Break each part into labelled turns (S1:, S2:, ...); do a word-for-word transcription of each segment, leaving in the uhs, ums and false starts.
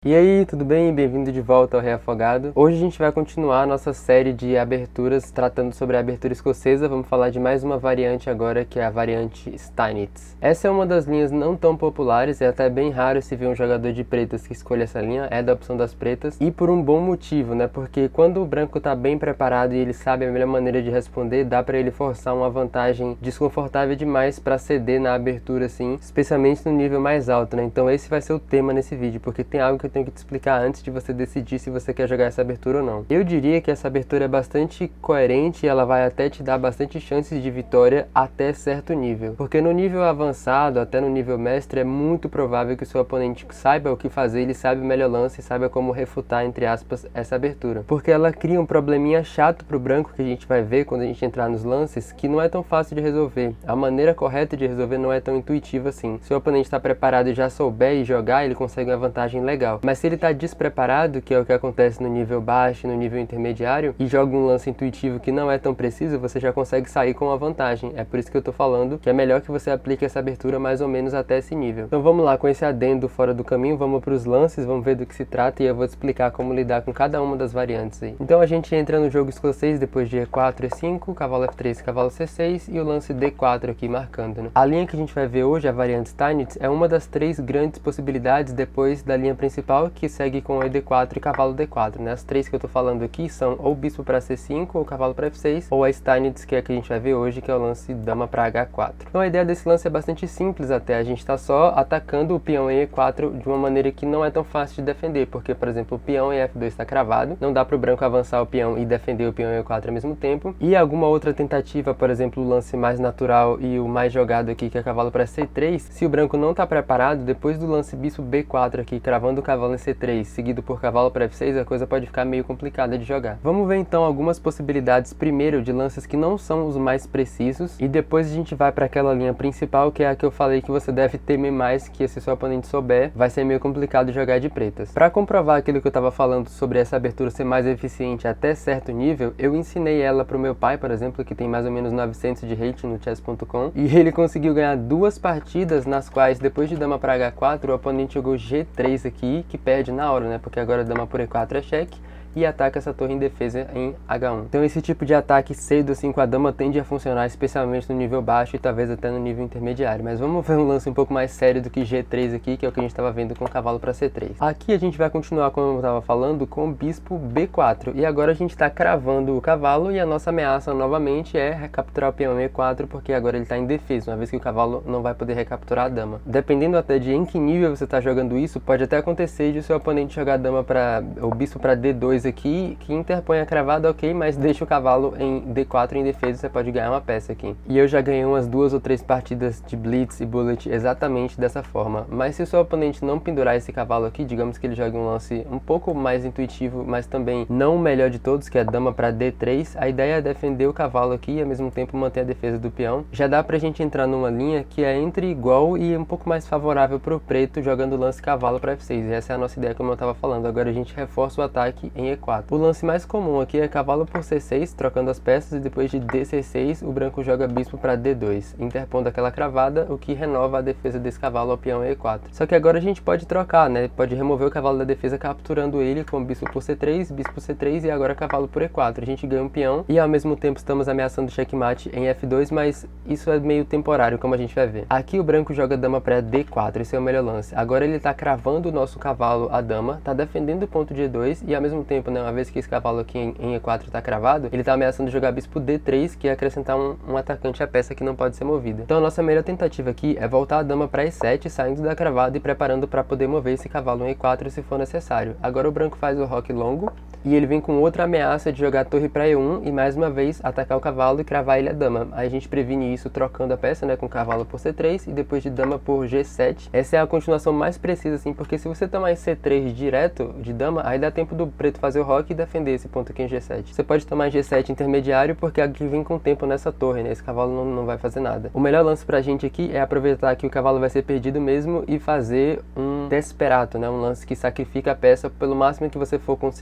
S1: E aí, tudo bem? Bem-vindo de volta ao Reafogado. Hoje a gente vai continuar a nossa série de aberturas tratando sobre a abertura escocesa. Vamos falar de mais uma variante agora, que é a variante Steinitz. Essa é uma das linhas não tão populares, é até bem raro se ver um jogador de pretas que escolha essa linha, é da opção das pretas, e por um bom motivo, né? Porque quando o branco tá bem preparado e ele sabe a melhor maneira de responder, dá pra ele forçar uma vantagem desconfortável demais pra ceder na abertura, assim, especialmente no nível mais alto, né? Então esse vai ser o tema nesse vídeo, porque tem algo que eu tenho que te explicar antes de você decidir se você quer jogar essa abertura ou não. Eu diria que essa abertura é bastante coerente e ela vai até te dar bastante chances de vitória até certo nível. Porque no nível avançado, até no nível mestre, é muito provável que o seu oponente saiba o que fazer, ele sabe o melhor lance e saiba como refutar, entre aspas, essa abertura. Porque ela cria um probleminha chato pro branco que a gente vai ver quando a gente entrar nos lances, que não é tão fácil de resolver. A maneira correta de resolver não é tão intuitiva assim. Se o oponente está preparado e já souber e jogar, ele consegue uma vantagem legal. Mas se ele está despreparado, que é o que acontece no nível baixo, no nível intermediário, e joga um lance intuitivo que não é tão preciso, você já consegue sair com uma vantagem. É por isso que eu tô falando que é melhor que você aplique essa abertura mais ou menos até esse nível. Então vamos lá, com esse adendo fora do caminho, vamos para os lances, vamos ver do que se trata e eu vou te explicar como lidar com cada uma das variantes aí. Então a gente entra no jogo escocês depois de E quatro, E cinco, cavalo F três, cavalo C seis e o lance D quatro aqui marcando, né? A linha que a gente vai ver hoje, a variante Steinitz, é uma das três grandes possibilidades depois da linha principal, que segue com o E D quatro e cavalo D quatro, né? As três que eu tô falando aqui são ou bispo para C cinco, ou cavalo para F seis, ou a Steinitz, que é a que a gente vai ver hoje, que é o lance dama para H quatro. Então a ideia desse lance é bastante simples até, a gente tá só atacando o peão em E quatro de uma maneira que não é tão fácil de defender, porque, por exemplo, o peão em F dois está cravado, não dá pro branco avançar o peão e defender o peão em E quatro ao mesmo tempo, e alguma outra tentativa, por exemplo, o lance mais natural e o mais jogado aqui, que é cavalo para C três, se o branco não tá preparado, depois do lance bispo B quatro aqui, cravando o cavalo em C três, seguido por cavalo para F seis, a coisa pode ficar meio complicada de jogar. Vamos ver então algumas possibilidades, primeiro de lances que não são os mais precisos, e depois a gente vai para aquela linha principal, que é a que eu falei que você deve temer mais, que se seu oponente souber, vai ser meio complicado jogar de pretas. Para comprovar aquilo que eu estava falando sobre essa abertura ser mais eficiente até certo nível, eu ensinei ela pro meu pai, por exemplo, que tem mais ou menos novecentos de rating no chess ponto com, e ele conseguiu ganhar duas partidas nas quais, depois de dama para H quatro, o oponente jogou G três aqui, que perde na hora, né? Porque agora dama por E quatro é cheque e ataca essa torre em defesa em H um. Então esse tipo de ataque cedo assim com a dama tende a funcionar especialmente no nível baixo e talvez até no nível intermediário. Mas vamos ver um lance um pouco mais sério do que G três aqui, que é o que a gente estava vendo com o cavalo para C três. Aqui a gente vai continuar, como eu estava falando, com o bispo B quatro. E agora a gente está cravando o cavalo e a nossa ameaça novamente é recapturar o peão em E quatro, porque agora ele está em defesa, uma vez que o cavalo não vai poder recapturar a dama. Dependendo até de em que nível você está jogando isso, pode até acontecer de o seu oponente jogar a dama para o bispo para D dois aqui, que interpõe a cravada, ok, mas deixa o cavalo em D quatro em defesa, você pode ganhar uma peça aqui. E eu já ganhei umas duas ou três partidas de blitz e bullet exatamente dessa forma. Mas se o seu oponente não pendurar esse cavalo aqui, digamos que ele jogue um lance um pouco mais intuitivo, mas também não o melhor de todos, que é a dama para D três, a ideia é defender o cavalo aqui e ao mesmo tempo manter a defesa do peão. Já dá pra gente entrar numa linha que é entre igual e um pouco mais favorável pro preto, jogando o lance cavalo para F seis. E essa é a nossa ideia, como eu estava falando. Agora a gente reforça o ataque em E quatro. O lance mais comum aqui é cavalo por C seis, trocando as peças, e depois de D C seis, o branco joga bispo para D dois, interpondo aquela cravada, o que renova a defesa desse cavalo ao peão em E quatro. Só que agora a gente pode trocar, né? Pode remover o cavalo da defesa capturando ele com bispo por C três, bispo C três e agora cavalo por E quatro. A gente ganha um peão e ao mesmo tempo estamos ameaçando checkmate em F dois, mas isso é meio temporário, como a gente vai ver. Aqui o branco joga dama para D quatro, esse é o melhor lance. Agora ele tá cravando o nosso cavalo, a dama, tá defendendo o ponto de E dois e ao mesmo tempo, né, uma vez que esse cavalo aqui em, em E quatro tá cravado, ele tá ameaçando jogar bispo D três, que é acrescentar um, um atacante à peça que não pode ser movida. Então a nossa melhor tentativa aqui é voltar a dama para E sete, saindo da cravada e preparando para poder mover esse cavalo em E quatro se for necessário. Agora o branco faz o roque longo e ele vem com outra ameaça de jogar a torre para E um e mais uma vez atacar o cavalo e cravar ele a dama. Aí a gente previne isso trocando a peça, né, com cavalo por C três e depois de dama por G sete. Essa é a continuação mais precisa, assim, porque se você tomar em C três direto de dama, aí dá tempo do preto fazer o roque e defender esse ponto aqui em G sete. Você pode tomar em G sete intermediário, porque aqui vem com tempo nessa torre, né, esse cavalo não, não vai fazer nada. O melhor lance pra gente aqui é aproveitar que o cavalo vai ser perdido mesmo e fazer um desperado, né, um lance que sacrifica a peça pelo máximo que você for conseguir com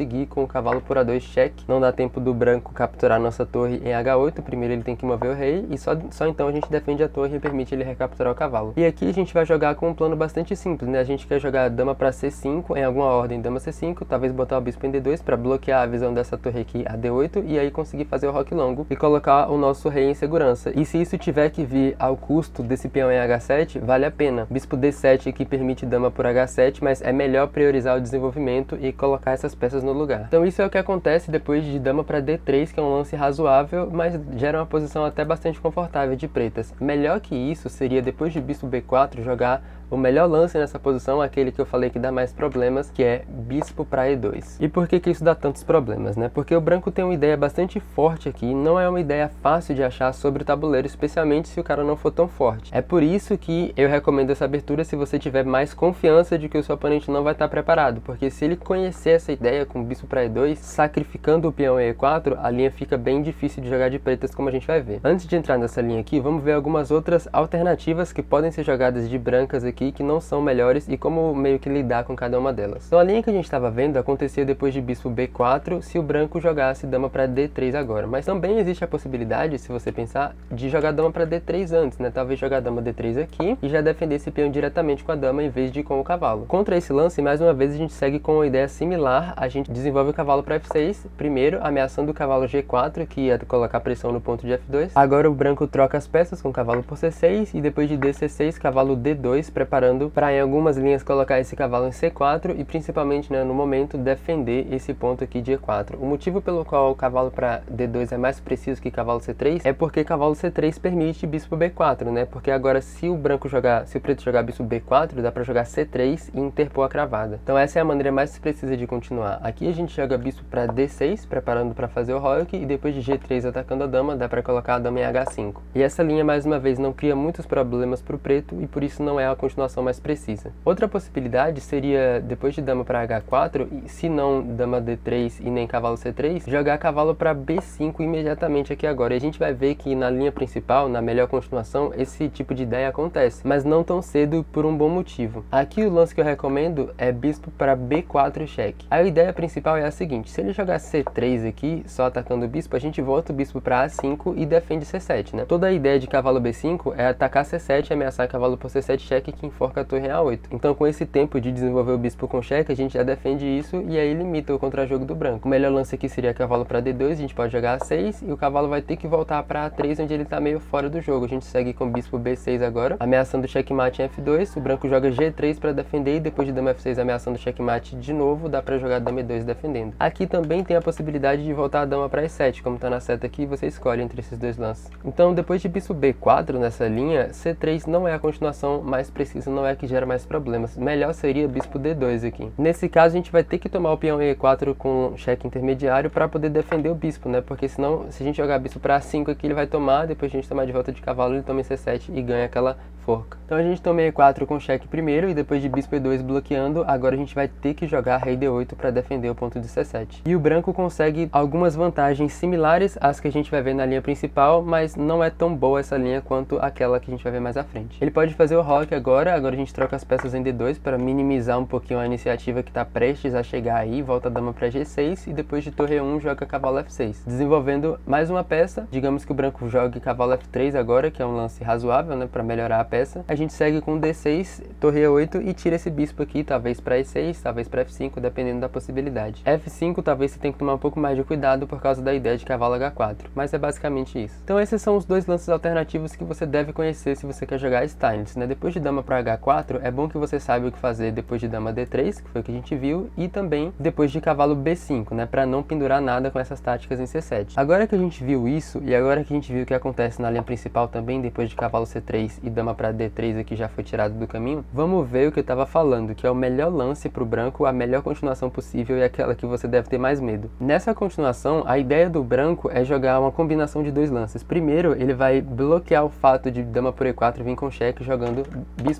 S1: cavalo por A dois cheque. Não dá tempo do branco capturar nossa torre em H oito, primeiro ele tem que mover o rei, e só, só então a gente defende a torre e permite ele recapturar o cavalo. E aqui a gente vai jogar com um plano bastante simples, né? A gente quer jogar dama para C cinco, em alguma ordem dama C cinco, talvez botar o bispo em D dois para bloquear a visão dessa torre aqui a D oito, e aí conseguir fazer o roque longo e colocar o nosso rei em segurança. E se isso tiver que vir ao custo desse peão em H sete, vale a pena. Bispo D sete aqui permite dama por H sete, mas é melhor priorizar o desenvolvimento e colocar essas peças no lugar. Então isso é o que acontece depois de dama para D três, que é um lance razoável, mas gera uma posição até bastante confortável de pretas. Melhor que isso seria, depois de bispo B quatro, jogar o melhor lance nessa posição, aquele que eu falei que dá mais problemas, que é bispo para E dois. E por que que isso dá tantos problemas, né? Porque o branco tem uma ideia bastante forte aqui, não é uma ideia fácil de achar sobre o tabuleiro, especialmente se o cara não for tão forte. É por isso que eu recomendo essa abertura se você tiver mais confiança de que o seu oponente não vai estar preparado, porque se ele conhecer essa ideia com bispo para E dois, sacrificando o peão em E quatro, a linha fica bem difícil de jogar de pretas, como a gente vai ver. Antes de entrar nessa linha aqui, vamos ver algumas outras alternativas que podem ser jogadas de brancas aqui, que não são melhores, e como meio que lidar com cada uma delas. Então a linha que a gente estava vendo acontecia depois de bispo B quatro, se o branco jogasse dama para D três agora. Mas também existe a possibilidade, se você pensar, de jogar dama para D três antes, né? Talvez jogar dama D três aqui e já defender esse peão diretamente com a dama em vez de com o cavalo. Contra esse lance, mais uma vez a gente segue com uma ideia similar. A gente desenvolve o cavalo para F seis, primeiro ameaçando o cavalo G quatro, que ia colocar pressão no ponto de F dois. Agora o branco troca as peças com o cavalo por C seis, e depois de D C seis, cavalo D dois, preparando para em algumas linhas colocar esse cavalo em C quatro e principalmente, né, no momento, defender esse ponto aqui de E quatro. O motivo pelo qual o cavalo para D dois é mais preciso que cavalo C três é porque cavalo C três permite bispo B quatro, né? Porque agora se o branco jogar, se o preto jogar bispo B quatro, dá para jogar C três e interpor a cravada. Então essa é a maneira mais precisa de continuar. Aqui a gente joga bispo para D seis, preparando para fazer o roque, e depois de G três atacando a dama, dá para colocar a dama em H cinco. E essa linha, mais uma vez, não cria muitos problemas para o preto e por isso não é a continuação mais precisa. Outra possibilidade seria, depois de dama para H quatro, se não dama D três e nem cavalo C três, jogar cavalo para B cinco imediatamente aqui agora. E a gente vai ver que na linha principal, na melhor continuação, esse tipo de ideia acontece, mas não tão cedo por um bom motivo. Aqui o lance que eu recomendo é bispo para B quatro cheque. A ideia principal é a seguinte: se ele jogar C três aqui, só atacando o bispo, a gente volta o bispo para A cinco e defende C sete, né? Toda a ideia de cavalo B cinco é atacar C sete e ameaçar cavalo por C sete cheque, que enforca a torre em A oito. Então com esse tempo de desenvolver o bispo com cheque, a gente já defende isso e aí limita o contra-jogo do branco. O melhor lance aqui seria cavalo para D dois, a gente pode jogar A seis e o cavalo vai ter que voltar para A três, onde ele tá meio fora do jogo. A gente segue com bispo B seis agora, ameaçando checkmate em F dois, o branco joga G três para defender e depois de dama F seis ameaçando checkmate de novo, dá para jogar dama E dois defendendo. Aqui também tem a possibilidade de voltar a dama para E sete, como tá na seta aqui, você escolhe entre esses dois lances. Então depois de bispo B quatro nessa linha, C três não é a continuação mais precisa, não é a que gera mais problemas. Melhor seria bispo D dois aqui. Nesse caso a gente vai ter que tomar o peão em E quatro com cheque intermediário para poder defender o bispo, né? Porque senão, se a gente jogar bispo para A cinco aqui, ele vai tomar, depois a gente tomar de volta de cavalo, ele toma em C sete e ganha aquela forca. Então a gente toma E quatro com cheque primeiro e depois de bispo E dois bloqueando, agora a gente vai ter que jogar rei D oito para defender o ponto de C sete. E o branco consegue algumas vantagens similares às que a gente vai ver na linha principal, mas não é tão boa essa linha quanto aquela que a gente vai ver mais à frente. Ele pode fazer o roque agora, agora a gente troca as peças em D dois para minimizar um pouquinho a iniciativa que está prestes a chegar aí, volta a dama para G seis e depois de torre um joga cavalo F seis. Desenvolvendo mais uma peça, digamos que o branco jogue cavalo F três agora, que é um lance razoável, né, para melhorar a peça. A gente segue com D seis, torre E oito e tira esse bispo aqui, talvez para E seis, talvez para F cinco, dependendo da possibilidade. F cinco talvez você tenha que tomar um pouco mais de cuidado por causa da ideia de cavalo H quatro, mas é basicamente isso. Então esses são os dois lances alternativos que você deve conhecer se você quer jogar Steinitz, né? Depois de dama para H quatro, é bom que você saiba o que fazer depois de dama D três, que foi o que a gente viu, e também depois de cavalo B cinco, né, para não pendurar nada com essas táticas em C sete. Agora que a gente viu isso, e agora que a gente viu o que acontece na linha principal também, depois de cavalo C três e dama para D três aqui já foi tirado do caminho, vamos ver o que eu estava falando, que é o melhor lance para o branco, a melhor continuação possível e aquela que você deve ter mais medo. Nessa continuação, a ideia do branco é jogar uma combinação de dois lances. Primeiro, ele vai bloquear o fato de dama por E quatro vir com cheque, jogando bispo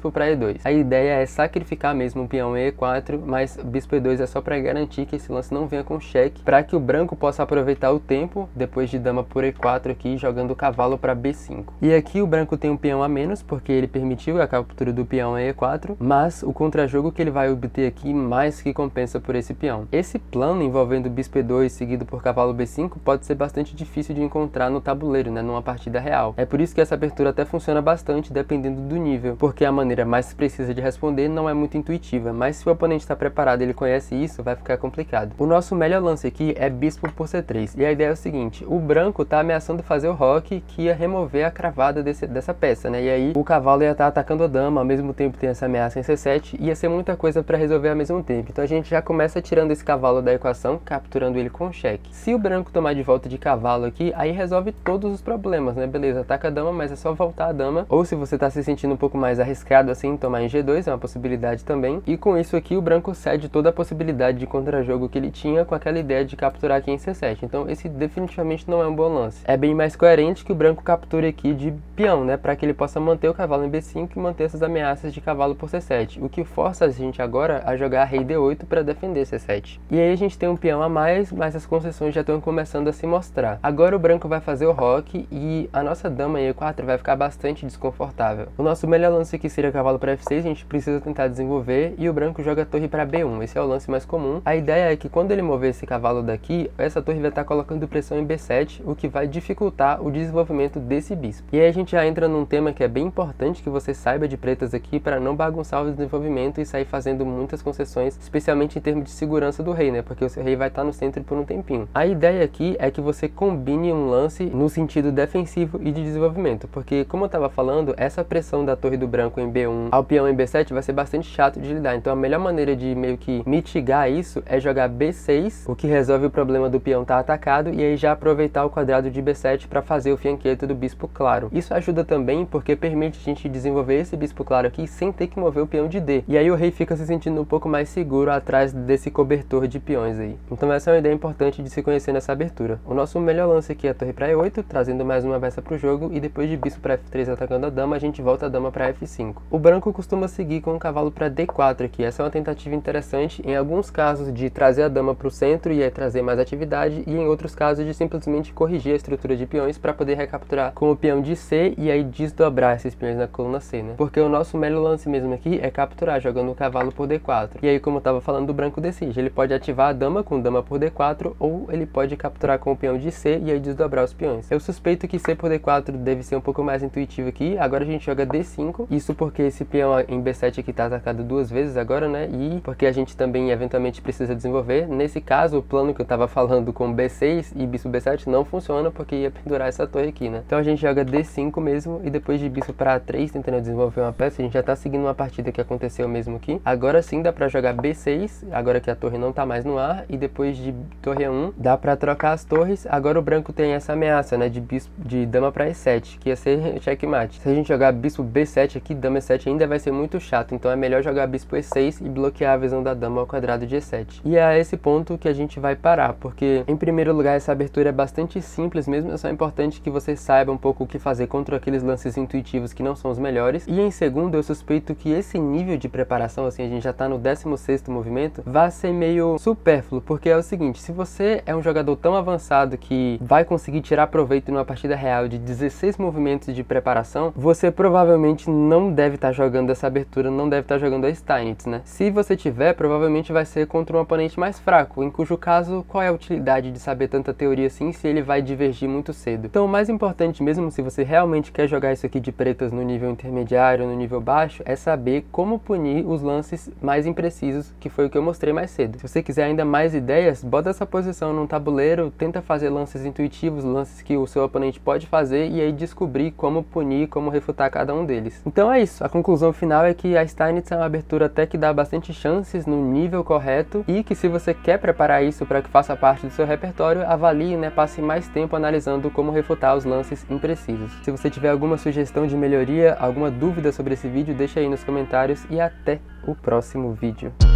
S1: bispo para E dois. A ideia é sacrificar mesmo o peão em E quatro, mas bispo E dois é só para garantir que esse lance não venha com cheque, para que o branco possa aproveitar o tempo depois de dama por E quatro aqui, jogando o cavalo para B cinco. E aqui o branco tem um peão a menos, porque ele permitiu a captura do peão em E quatro, mas o contrajogo que ele vai obter aqui mais que compensa por esse peão. Esse plano envolvendo bispo E dois seguido por cavalo B cinco pode ser bastante difícil de encontrar no tabuleiro, né, numa partida real. É por isso que essa abertura até funciona bastante dependendo do nível, porque a maneira mais precisa de responder não é muito intuitiva, mas se o oponente está preparado e ele conhece isso, vai ficar complicado. O nosso melhor lance aqui é bispo por C três, e a ideia é o seguinte: o branco está ameaçando fazer o roque, que ia remover a cravada desse, dessa peça, né, e aí o cavalo ia estar atacando a dama, ao mesmo tempo tem essa ameaça em C sete, ia ser muita coisa para resolver ao mesmo tempo. Então a gente já começa tirando esse cavalo da equação, capturando ele com cheque. Se o branco tomar de volta de cavalo aqui, aí resolve todos os problemas, né, beleza, ataca a dama, mas é só voltar a dama, ou se você está se sentindo um pouco mais arriscado assim, tomar em G dois, é uma possibilidade também, e com isso aqui o branco cede toda a possibilidade de contrajogo que ele tinha com aquela ideia de capturar aqui em C sete, então esse definitivamente não é um bom lance. É bem mais coerente que o branco capture aqui de peão, né, para que ele possa manter o cavalo em B cinco e manter essas ameaças de cavalo por C sete, o que força a gente agora a jogar rei D oito para defender C sete. E aí a gente tem um peão a mais, mas as concessões já estão começando a se mostrar. Agora o branco vai fazer o roque e a nossa dama em E quatro vai ficar bastante desconfortável. O nosso melhor lance aqui seria cavalo para F seis, a gente precisa tentar desenvolver, e o branco joga a torre para B um, esse é o lance mais comum. A ideia é que quando ele mover esse cavalo daqui, essa torre vai estar colocando pressão em B sete, o que vai dificultar o desenvolvimento desse bispo. E aí a gente já entra num tema que é bem importante que você saiba de pretas aqui, para não bagunçar o desenvolvimento e sair fazendo muitas concessões, especialmente em termos de segurança do rei, né, porque o seu rei vai estar no centro por um tempinho. A ideia aqui é que você combine um lance no sentido defensivo e de desenvolvimento, porque como eu estava falando, essa pressão da torre do branco em B um ao peão em B sete vai ser bastante chato de lidar, então a melhor maneira de meio que mitigar isso é jogar B seis, o que resolve o problema do peão estar atacado, e aí já aproveitar o quadrado de B sete para fazer o fianqueto do bispo claro. Isso ajuda também porque permite a gente desenvolver esse bispo claro aqui sem ter que mover o peão de D, e aí o rei fica se sentindo um pouco mais seguro atrás desse cobertor de peões aí. Então essa é uma ideia importante de se conhecer nessa abertura. O nosso melhor lance aqui é a torre para E oito, trazendo mais uma peça para o jogo, e depois de bispo para F três atacando a dama, a gente volta a dama para F cinco. O branco costuma seguir com o cavalo para D quatro aqui, essa é uma tentativa interessante, em alguns casos de trazer a dama para o centro e aí trazer mais atividade, e em outros casos de simplesmente corrigir a estrutura de peões para poder recapturar com o peão de C e aí desdobrar esses peões na coluna C, né? Porque o nosso melhor lance mesmo aqui é capturar jogando o cavalo por D quatro. E aí, como eu estava falando, o branco decide, ele pode ativar a dama com dama por D quatro, ou ele pode capturar com o peão de C e aí desdobrar os peões. Eu suspeito que C por D quatro deve ser um pouco mais intuitivo aqui. Agora a gente joga D cinco, isso porque esse peão em B sete aqui está atacado duas vezes agora, né? E porque a gente também eventualmente precisa desenvolver. Nesse caso, o plano que eu estava falando com B seis e bispo B sete não funciona, porque ia pendurar essa torre aqui, né? Então a gente joga D cinco mesmo, e depois de bispo para A três, tentando desenvolver uma peça, a gente já está seguindo uma partida que aconteceu mesmo aqui. Agora sim dá para jogar B seis, agora que a torre não está mais no ar, e depois de torre A um, dá para trocar as torres. Agora o branco tem essa ameaça, né, de bispo, de dama para E sete, que ia ser checkmate. Se a gente jogar bispo B sete aqui, dama E sete ainda vai ser muito chato, então é melhor jogar bispo E seis e bloquear a visão da dama ao quadrado de E sete. E é a esse ponto que a gente vai parar, porque em primeiro lugar essa abertura é bastante simples mesmo, é só importante que você saiba um pouco o que fazer contra aqueles lances intuitivos que não são os melhores. E em segundo, eu suspeito que esse nível de preparação, assim, a gente já tá no décimo sexto movimento, vai ser meio supérfluo, porque é o seguinte: se você é um jogador tão avançado que vai conseguir tirar proveito numa partida real de dezesseis movimentos de preparação, você provavelmente não deve estar tá jogando essa abertura, não deve estar tá jogando a Steinitz, né? Se você tiver, provavelmente vai ser contra um oponente mais fraco, em cujo caso, qual é a utilidade de saber tanta teoria assim se ele vai divergir muito cedo? Então o mais importante mesmo, se você realmente quer jogar isso aqui de pretas no nível intermediário, no nível baixo, é saber como punir os lances mais imprecisos, que foi o que eu mostrei mais cedo. Se você quiser ainda mais ideias, bota essa posição num tabuleiro, tenta fazer lances intuitivos, lances que o seu oponente pode fazer, e aí descobrir como punir, como refutar cada um deles. Então é isso, a conclusão final é que a Steinitz é uma abertura até que dá bastante chances no nível correto, e que se você quer preparar isso para que faça parte do seu repertório, avalie, né, passe mais tempo analisando como refutar os lances imprecisos. Se você tiver alguma sugestão de melhoria, alguma dúvida sobre esse vídeo, deixa aí nos comentários, e até o próximo vídeo.